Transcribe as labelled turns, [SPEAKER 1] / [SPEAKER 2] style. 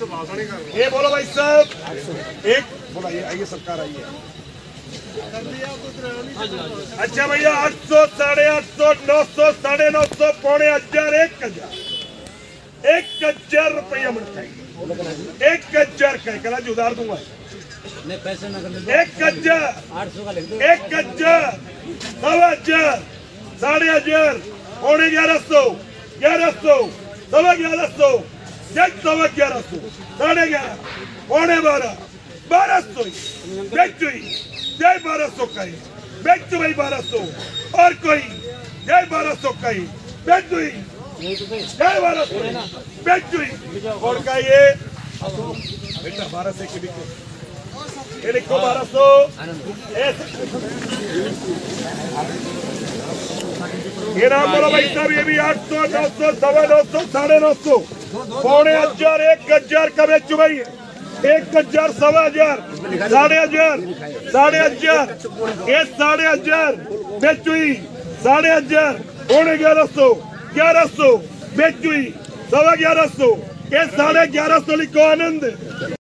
[SPEAKER 1] ये बोलो भाई साहब, एक बोला ये आइए सरकार आइए। अच्छा भैया 800, 850, 900, 950, 9,500, 1,000 रुपया मिलता है। 1,000 का कला उधार दूंगा
[SPEAKER 2] नहीं, पैसे ना कर
[SPEAKER 1] 1,000,
[SPEAKER 2] 800 का लिख दो।
[SPEAKER 1] 1,000, 9,000, 11,500, 11,500, 11,500, 11,500, 11,500, 11,500, 11,500, 12,000, बेचुई जय 1200 का ही बेचु भाई 1200 और कोई जय 1200 का ही बेचुई जय 1200 बेचुई और का ये बेटा 1200 के बिको ये लिखो 1200 ये नाम बोलो भाई साहब। ये भी 800, 900, 950, 950, 9,500, 1,000 का बेचू भाई 1,000, 1,000, 1,500, 1,500, ये 1,500 बेचुई 1,500, 11,500, 1100 बेचुई 1150, ये 1150 लिखो आनंद।